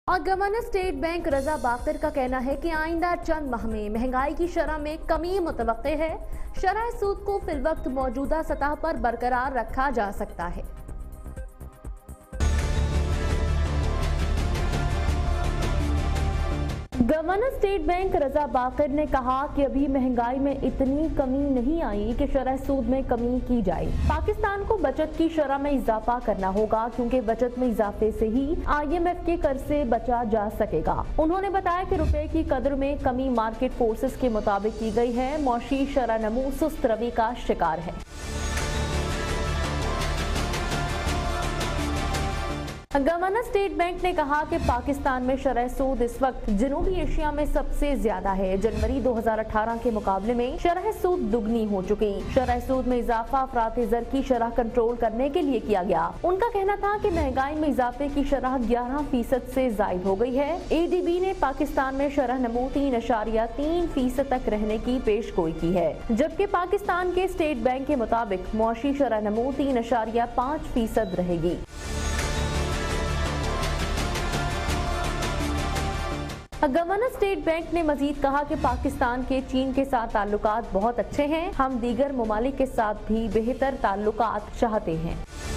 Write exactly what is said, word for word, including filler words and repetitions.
और governor State Bank Raza Baqir का कहना है कि आइंदा चंद माह में महंगाई की शरह में कमी मुतवक्के है। शरह सूद को फिलवक्त मौजूदा सतह पर बरकरार रखा जा सकता है। Governor State Bank Raza Baqir ने कहा कि अभी महंगाई में इतनी कमी नहीं आई कि शरह सूद में कमी की जाए। पाकिस्तान को बचत की शरह में इजाफा करना होगा क्योंकि बचत में इजाफे से ही आई एम एफ के कर्ज से बचा जा सकेगा। उन्होंने बताया कि रुपए की कदर में कमी मार्केट फोर्सेस के मुताबिक की गई है। मौशी शरह नमू सुस्त रवि का शिकार है। गवर्नर स्टेट बैंक ने कहा कि पाकिस्तान में शरह सूद इस वक्त जनूबी एशिया में सबसे ज्यादा है। जनवरी दो हज़ार अठारह के मुकाबले में शरह सूद दुगनी हो चुकी। शरह सूद में इजाफा अफरात ज़र की शरह कंट्रोल करने के लिए किया गया। उनका कहना था कि महंगाई में इजाफे की शरह ग्यारह फीसद से जायद हो गई है। ए डी बी ने पाकिस्तान में शरह नमू तीन अशारिया तीन फीसद तक रहने की पेश गोई की है, जबकि पाकिस्तान के स्टेट बैंक के मुताबिक मौशी शरह नमू तीन अशारिया पाँच फीसद रहेगी। गवर्नर स्टेट बैंक ने मजीद कहा कि पाकिस्तान के चीन के साथ ताल्लुकात बहुत अच्छे हैं। हम दीगर ममालिक के साथ भी बेहतर ताल्लुकात चाहते हैं।